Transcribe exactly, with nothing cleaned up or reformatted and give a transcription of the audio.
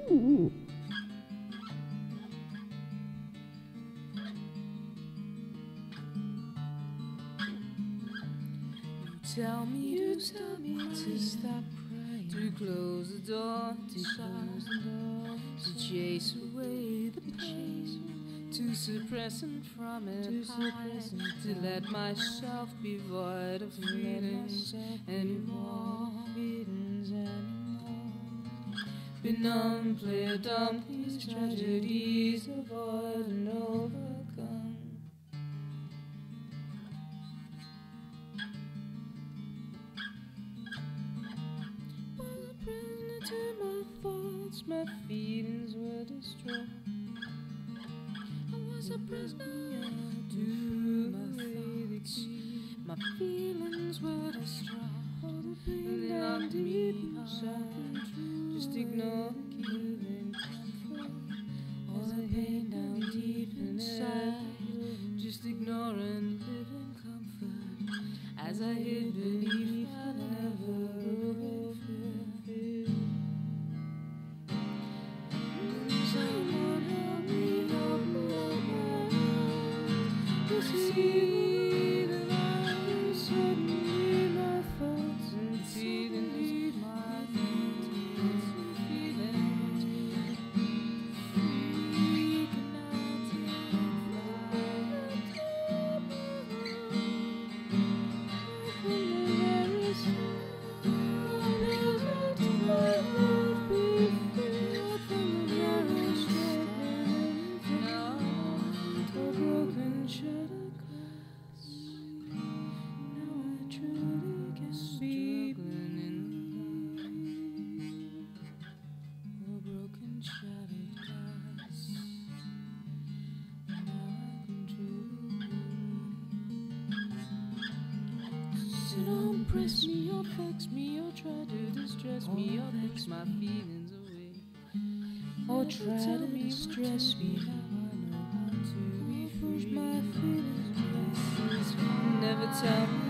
Tell me you to stop, me to stop crying, to close the door, to close the door, to chase away the pain, to suppress and from it, to suppress and to let myself be void of feelings anymore, feelings anymore. Be numb, play dumb, these tragedies avoid and overcome. To my thoughts, my feelings were destroyed. I was a prisoner to my thoughts, my feelings were destroyed. And they locked me inside, just ignore the killing comfort. All the pain down deep inside, just ignore and live in comfort. As I hid beneath my never fear. See that I am suddenly my thoughts and feelings, my thoughts and feelings. Freaking out and don't press me or vex me or try to distress me or push my feelings away, or try to distress me. Now I know how to push my feelings away. Never tell me